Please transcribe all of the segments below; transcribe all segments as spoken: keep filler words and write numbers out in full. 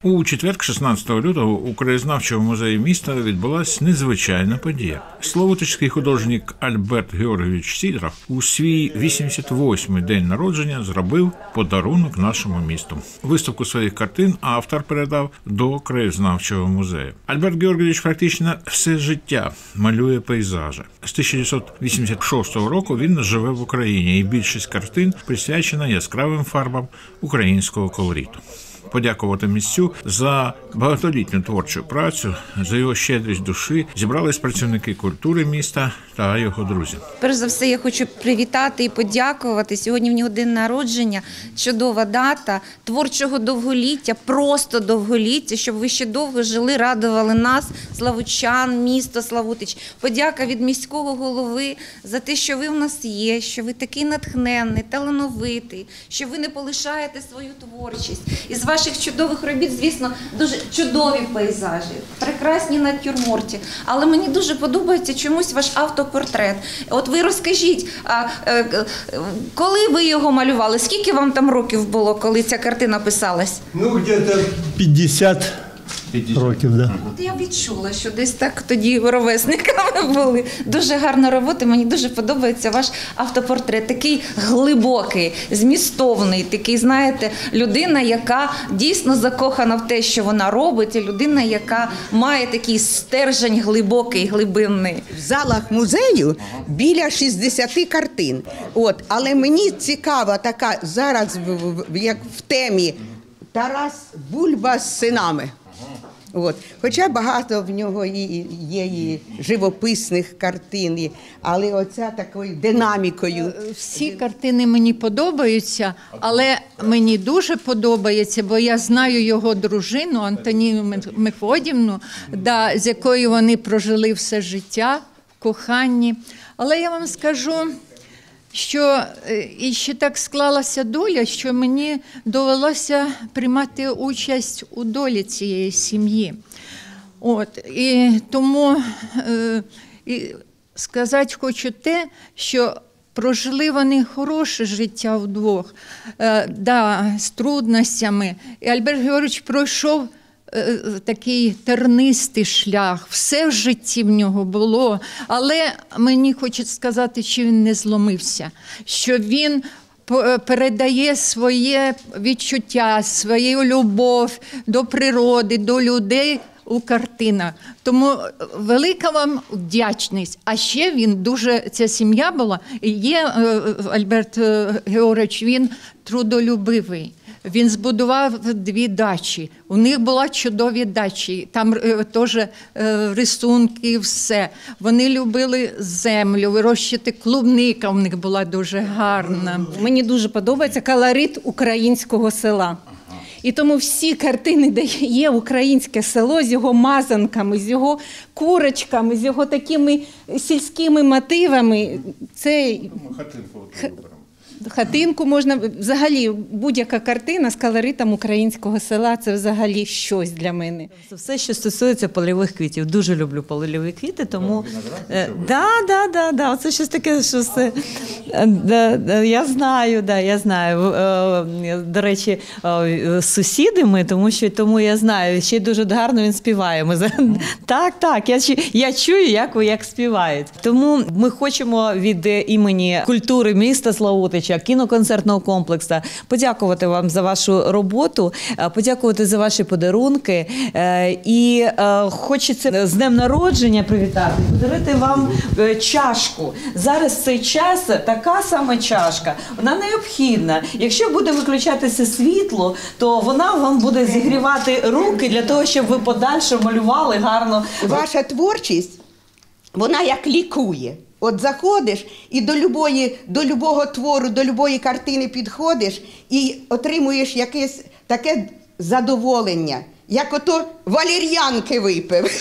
У четвер, шістнадцятого лютого, у краєзнавчому музеї міста відбулася незвичайна подія. Славутичський художник Альберт Георгійович Сідоров у свій вісімдесят восьмий день народження зробив подарунок нашому місту. Виставку своїх картин автор передав до краєзнавчого музею. Альберт Георгійович практично все життя малює пейзажі. З тисяча дев'ятсот вісімдесят шостого року він живе в Україні, і більшість картин присвячена яскравим фарбам українського колориту. Подякувати місцю за багатолітню творчу працю, за його щедрість душі зібрались працівники культури міста та його друзі. Перш за все, я хочу привітати і подякувати. Сьогодні в нього день народження, чудова дата, творчого довголіття, просто довголіття, щоб ви ще довго жили, радували нас, славутчан, місто Славутич. Подяка від міського голови за те, що ви в нас є, що ви такий натхненний, талановитий, що ви не полишаєте свою творчість. І з ваших чудових робіт, звісно, дуже чудові пейзажі, прекрасні натюрморти. Але мені дуже подобається чомусь ваш автопортрет. От ви розкажіть, коли ви його малювали, скільки вам там років було, коли ця картина писалась? Ну, десь п'ятдесят років, да. От я відчула, що десь так тоді ровесниками були. Дуже гарна робота, мені дуже подобається ваш автопортрет. Такий глибокий, змістовний, такий, знаєте, людина, яка дійсно закохана в те, що вона робить, і людина, яка має такий стержень глибокий, глибинний. В залах музею біля шістдесят картин. От, але мені цікава така зараз, як в темі, Тарас Бульба з синами. От. Хоча багато в нього і є і живописних картин, але оця такою динамікою. Всі картини мені подобаються, але мені дуже подобається, бо я знаю його дружину Антоніну Мефодівну, да, з якою вони прожили все життя в коханні. Але я вам скажу, що і ще так склалася доля, що мені довелося приймати участь у долі цієї сім'ї. От, і тому е, і сказати хочу те, що прожили вони хороше життя вдвох, е, да, з трудностями. І Альберт Георгійович пройшов такий тернистий шлях, все в житті в нього було, але мені хочеться сказати, що він не зломився, що він передає своє відчуття, свою любов до природи, до людей у картинах. Тому велика вам вдячність. А ще він дуже, ця сім'я була, і є Альберт Георгійович, він трудолюбивий. Він збудував дві дачі. У них були чудові дачі. Там е, теж е, рисунки, все. Вони любили землю, вирощувати клубника у них була дуже гарна. Мені дуже подобається колорит українського села. І тому всі картини, де є українське село з його мазанками, з його курочками, з його такими сільськими мотивами, це... Хатинку можна, взагалі, будь-яка картина з колоритом українського села – це взагалі щось для мене. Все, що стосується польових квітів. Дуже люблю польові квіти, тому… Так, так, так, да, це щось таке, що все… Да, да, я знаю, да, я знаю. До речі, сусіди ми, тому що тому я знаю, ще дуже гарно він співає. Ми, так, так, я, я чую, як, як співають. Тому ми хочемо від імені культури міста Славутича, кіноконцертного комплексу подякувати вам за вашу роботу, подякувати за ваші подарунки. І хочеться з днем народження привітати, подарувати вам чашку. Зараз цей час така сама чашка, вона необхідна. Якщо буде виключатися світло, то вона вам буде зігрівати руки для того, щоб ви подальше малювали гарно. Ваша творчість, вона як лікує. От заходиш і до любої, до любого твору, до любої картини підходиш і отримуєш якесь таке задоволення, як ото валер'янки випив.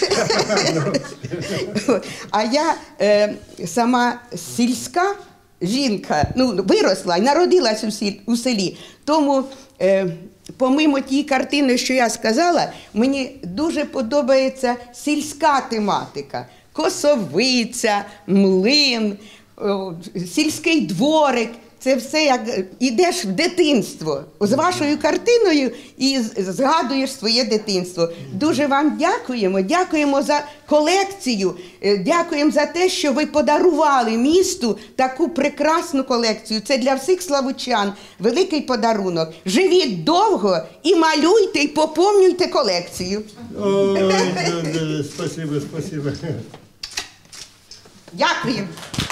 А я е, сама сільська жінка, ну, виросла і народилась у селі, тому е, помимо тієї картини, що я сказала, мені дуже подобається сільська тематика. Косовиця, млин, сільський дворик. це все як ідеш в дитинство з вашою картиною і згадуєш своє дитинство. Дуже вам дякуємо, дякуємо за колекцію, дякуємо за те, що ви подарували місту таку прекрасну колекцію. Це для всіх славучан великий подарунок. Живіть довго і малюйте, і поповнюйте колекцію. Ой, да, да, спасибо, спасибо. Дякуємо.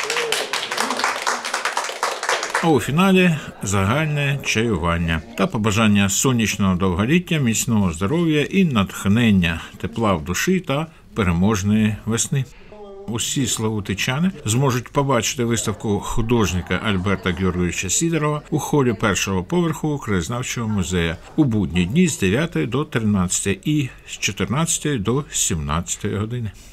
А у фіналі загальне чаювання та побажання сонячного довголіття, міцного здоров'я і натхнення, тепла в душі та переможної весни. Усі славутичани зможуть побачити виставку художника Альберта Георгійовича Сідорова у холі першого поверху краєзнавчого музею у будні дні з дев'ятої до тринадцятої і з чотирнадцятої до сімнадцятої години.